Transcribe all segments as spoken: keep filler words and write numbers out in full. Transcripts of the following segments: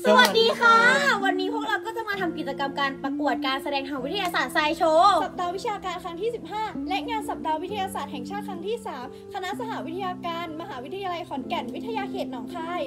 สวัสดีค่ะวันนี้พวกเราก็จะมาทำกิจกรรมการประกวดการแสดงทางวิทยาศาสตร์ไซโชว์สัปดาห์วิชาการครั้งที่สิบห้าและงานสัปดาห์วิทยาศาสตร์แห่งชาติครั้งที่สามคณะสหวิทยาการมหาวิทยาลัยขอนแก่นวิทยาเขตหนองคาย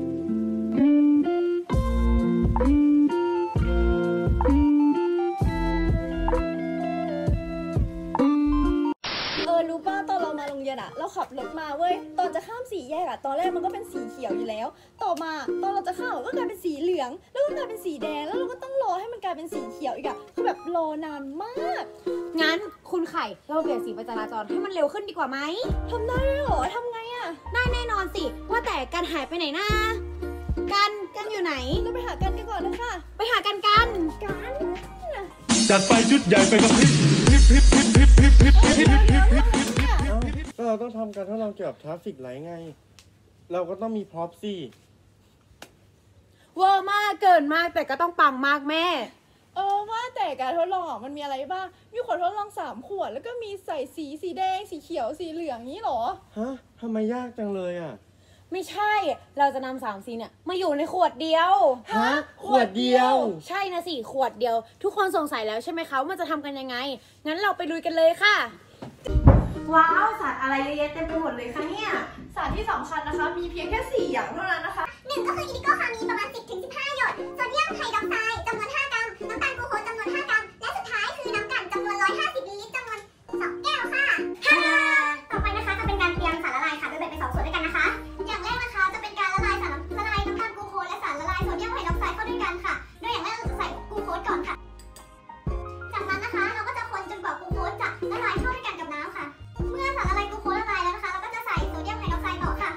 รู้ป่ะตอนเรามาโรงเรียนอะเราขับรถมาเว้ยตอนจะข้ามสี่แยกอะตอนแรกมันก็เป็นสีเขียวอยู่แล้วต่อมาตอนเราจะข้ามก็กลายเป็นสีเหลืองแล้วก็กลายเป็นสีแดงแล้วเราก็ต้องรอให้มันกลายเป็นสีเขียวอีกอะคือแบบรอนานมากงั้นคุณไข่เราเปลี่ยนสีไฟจราจรให้มันเร็วขึ้นดีกว่าไหมทำได้ด้วยเหรอทำไงอะได้แน่นอนสิว่าแต่กันหายไปไหนนะกันกันอยู่ไหนเราไปหากันกันก่อนนะคะไปหากันกันกันจัดไฟชุดใหญ่ไปกับพริบพริบพริบพริบพริบพริบพริบพริบพริบพริบก็เราต้องทำการทดลองเกี่ยวกับทราฟฟิกไลท์ไงเราก็ต้องมีพร็อพสิเวอร์มากเกินมากแต่ก็ต้องปังมากแม่เออว่าแต่การทดลองมันมีอะไรบ้างมีขวดทดลองสามขวดแล้วก็มีใส่สีสีแดงสีเขียวสีเหลืองนี้หรอฮะทำไมยากจังเลยอ่ะไม่ใช่เราจะนำสามสีเนี่ยมาอยู่ในขวดเดียวฮะขวดเดียวใช่นะสิขวดเดียวทุกคนสงสัยแล้วใช่ไหมคะว่ามันจะทำกันยังไงงั้นเราไปลุยกันเลยค่ะว้าวสารอะไรเยอะแยะเต็มไปหมดเลยคะเนี่ยสารที่สำคัญนะคะมีเพียงแค่สี่อย่างเท่านั้นนะคะหนึ่งก็คืออินดิโกคามีนประมาณ สิบถึงสิบห้า หยดโซเดียมไฮดรอกไซด์จำนวนห้ากรัมน้ำตาลกลูโคสจำนวนห้ากรัมและสุดท้ายคือน้ำกลั่นจำนวนหนึ่งร้อยห้าสิบมิลลิลิตรจำนวนสองแก้วค่ะต่อไปนะคะจะเป็นการเตรียมสารละลายค่ะโดยแบ่งเป็นสองส่วนด้วยกันนะคะอย่างแรกนะคะจะเป็นการละลายสารละลายน้ำตาลกลูโคสและสารละลายโซเดียมไฮดรอกไซด์เข้าด้วยกันค่ะโดยอย่างแรกเราจะใส่กลูโคสก่อนค่ะจากนั้นนะคะเราก็จะคนจนกว่ากลูโคสจะละลายเข้าด้วยกันกับน้ำค่ะเมื่อสารละลายกลูโคสละลายแล้วนะคะเราก็จะใส่โซเดียมไฮดรอกไซด์ต่อค่ะ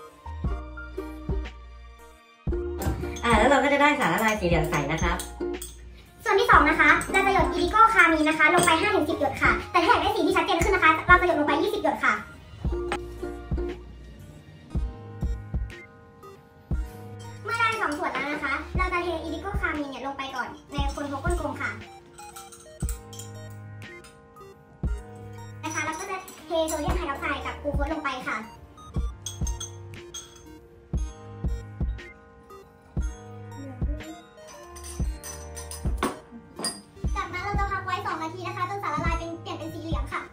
อ่าแล้วเราก็จะได้สารละลายสีเหลืองใสนะครับส่วนที่สองนะคะเราจะหยดอินดิโกคามีนนะคะลงไป ห้าถึงสิบ หยดค่ะแต่ถ้าอยากได้สีที่ชัดเจนขึ้นนะคะเราจะหยดลงไปยี่สิบหยดค่ะเมื่อได้สองส่วนแล้วนะคะเราจะเทอินดิโกคามีนเนี่ยลงไปก่อนในคนโถก้นกลมค่ะนะคะแล้วก็จะเทโซเดียมไฮดรอกไซด์กับกลูโคสลงไปค่ะจากนั้นเราจะพักไว้สองนาทีนะคะจนสารละลายเป็นเปลี่ยนเป็นสีเหลืองค่ะ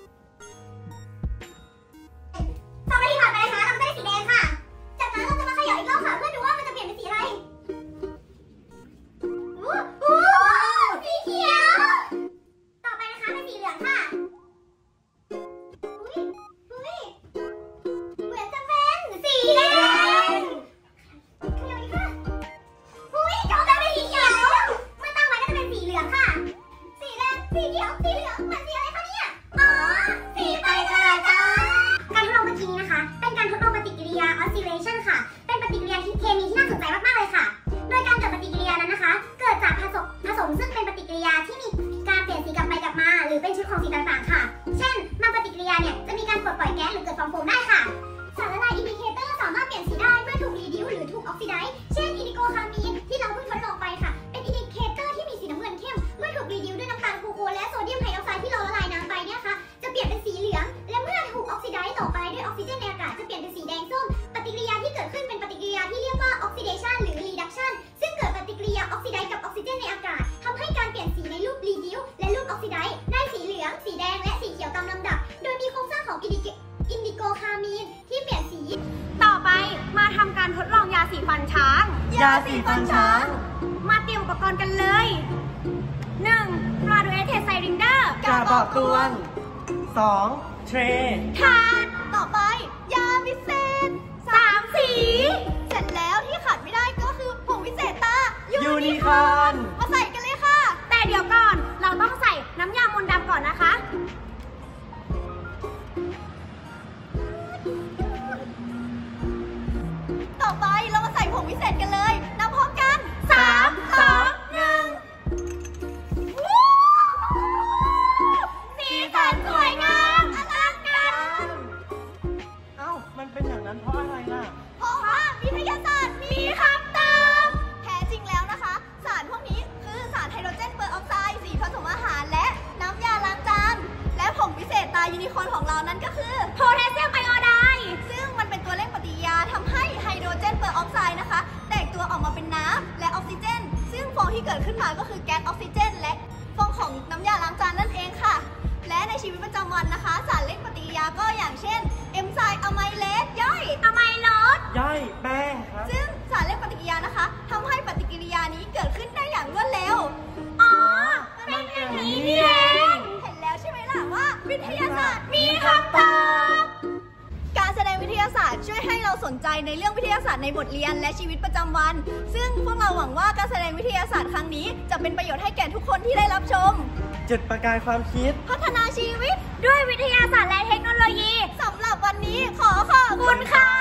สองนาทีผ่านไปนะคะเราก็ได้สีแดงค่ะจากนั้นเราจะมาเขย่าอีกรอบค่ะเพื่อดูว่ามันจะเปลี่ยนเป็นสีอะไรอู้หูสีเขียวต่อไปนะคะเป็นสีเหลืองค่ะอุ้ยอุ้ยเหมือนจะเป็นสีแดงเขย่าอีกค่ะอุ้ยจบแล้วเป็นสีเขียวเมื่อตั้งไว้ก็จะเป็นสีเหลืองค่ะสีแดงสีเขียวสีเหลืองเหมือนสีอะไรคะเนี่ยอ๋อสีไฟจราจรการทดลองเมื่อกี้นี้นะคะเป็นการทดลองปฏิกิริยา oscillation ค่ะเป็นปฏิกิริยาที่เคมีที่น่าสนใจมากๆเลยค่ะโดยการเกิดปฏิกิริยานั้นนะคะเกิดจากผสมผสมซึ่งเป็นปฏิกิริยาที่มีการเปลี่ยนสีกลับไปกลับมาหรือเป็นชุดของสีต่างๆค่ะเช่นบางปฏิกิริยาเนี่ยจะมีการปลดปล่อยแก๊สหรือเกิดฟองโฟมได้ค่ะสารละลายอินดิเคเตอร์สามารถเปลี่ยนสีได้เมื่อถูกรีดิวหรือถูกออกซิไดซ์เช่นอินดิโกคามีนที่เราเพิ่งทดลองไปค่ะเป็นอินดิเคเตอร์ที่มีสีน้ำเงินเข้มเมื่อถูกรีดิวด้วยน้ำตาลกลูโคสและโซเดียมไฮดรอกไซด์ที่เราละลายน้ำไปเนี่ยค่ะจะเปลี่ยนเป็นสีเหลืองและเมื่อถูกออกซิไดซ์ต่อไปด้วยออกซิเจนในอากาศจะเปลี่ยนเป็นสีแดงส้มปฏิกิริยาที่เกิดขึ้นเป็นปฏิกิริยาที่เรียกว่าออกซิเดชันหรือรีดักชันซึ่งเกิดปฏิกิริยาออกซิไดซ์กับออกซิเจนในอากาศทำให้การเปลี่ยนสีในรูปรีดิวและรูปออกซิไดซ์ได้สีเหลืองสีแดงและสีเขียวตามลำดับโดยมีโครงสร้างของอินดิอินดิโกคามีนที่เปลี่ยนสีต่อไปมาทำการทดลองยาสีฟันช้างยาสีฟันช้างมาเตรียมอุปกรณ์กันเลยหนึ่งราดูเอเทสไซริงเดอร์กระบอกตวงสองเทรถาดต่อไปยาวิเศษสามสีเสร็จแล้วที่ขาดไม่ได้ก็คือผงวิเศษตายูนิคอร์นมาใส่กันเลยค่ะแต่เดี๋ยวก่อนเราต้องใส่น้ำยามนต์ดำก่อนนะคะต่อไปเรามาใส่ผงวิเศษกันเลยนับพร้อมกันสามสองหนึ่งสีสันสวยงามอลังการเอ้ามันเป็นอย่างนั้นเพราะอะไรล่ะเพราะว่าวิทยาศาสตร์มีคำตอบแท้จริงแล้วนะคะสารพวกนี้น้ำและออกซิเจน ซึ่งฟองที่เกิดขึ้นมาก็คือแก๊สออกซิเจน และฟองของน้ำยาล้างจานนั่นเองค่ะ และในชีวิตประจำวันนะคะสารเร่งปฏิกิริยาก็อย่างเช่นเอนไซม์อะไมเลสย่อยอะไมโลสย่อยแป้งครับซึ่งสารเร่งปฏิกิริยานะคะทำให้ปฏิกิริยานี้เกิดขึ้นได้อย่างรวดเร็วอ๋อเป็นอย่างนี้นี่เองเห็นแล้วใช่ไหมล่ะว่าวิทยาศาสตร์มีคำตอบการแสดงวิทยาศาสตร์ช่วยให้เราสนใจในเรื่องวิทยาศาสตร์ในบทเรียนและชีวิตประจำวัน ซึ่งพวกเราหวังว่าการแสดงวิทยาศาสตร์ครั้งนี้จะเป็นประโยชน์ให้แก่ทุกคนที่ได้รับชมเจ็ดประการความคิดพัฒนาชีวิตด้วยวิทยาศาสตร์และเทคโนโลยีสำหรับวันนี้ขอขอบคุณค่ะ